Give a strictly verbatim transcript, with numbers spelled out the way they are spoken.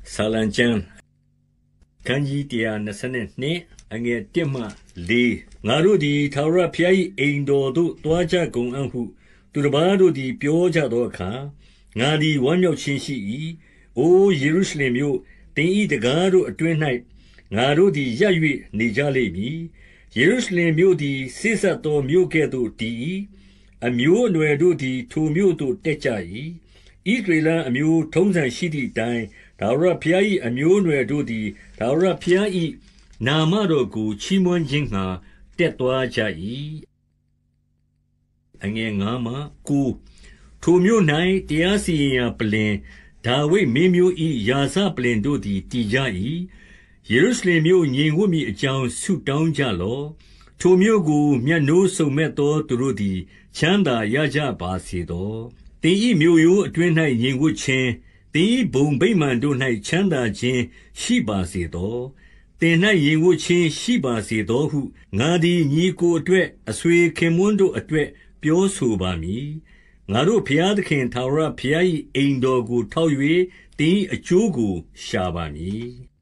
ဆာလံကျမ်းခန်းကြီးတရားနှစ်နှစ်အငယ်၁မှ၄ငါတို့သည်ထာဝရဘုရား၏အိမ်တော်သို့သွားကြကုန်အံ့ဟုသူတစ်ပါးတို့သည်ပြောကြသောအခါငါသည်ဝမ်းမြောက်ခြင်းရှိ၏။အိုယေရုရှလင်မြို့သင်၏တံခါးတို့အတွင်း၌ငါတို့သည်ရပ်၍နေကြလိမ့်မည်။ယေရုရှလင်မြို့သည်စေ့စပ်သောမြို့ကဲ့သို့တည်၏။အမျိုးအနွယ်တို့သည်ထိုမြို့သို့တက်ကြ၏။ဣသရေလအမျိုးထုံးစံရှိသည့်အတိုင်းထာဝရဘုရား၏အမျိုးအနွယ်တို့သည်ထာဝရဘုရား၏နာမတော်ကိုချီးမွမ်းခြင်းငှါတက်သွားကြ၏။အငယ်၅မှ၉ထိုမြို့၌တရားစီရင်ရာပလ္လင်ဒါဝိဒ်မင်းမျိုး၏ရာဇပလ္လင်တို့သည်တည်ကြ၏။ယေရုရှလင်မြို့ငြိမ်ဝပ်မည်အကြောင်းဆုတောင်းကြလော့။ထိုမြို့ကိုမြတ်နိုးစုံမက်သောသူတို့သည်ချမ်းသာရကြပါစေသော။သင်၏မြို့ရိုးအတွင်း၌ငြိမ်ဝပ်ခြင်းသင်၏ဘုံဗိမာန်တို့၌ချမ်းသာခြင်းရှိပါစေသော။သင်၌ငြိမ်ဝပ်ခြင်းရှိပါစေသောဟုငါသည်ညီအစ်ကိုအတွက်အဆွေခင်ပွန်းတို့အတွက်ပြောဆိုပါမည်။ငါတို့ဘုရားသခင်ထာဝရဘုရား၏အိမ်တော်ကိုထောက်၍သင်၏အကျိုးကိုရှာပါမည်။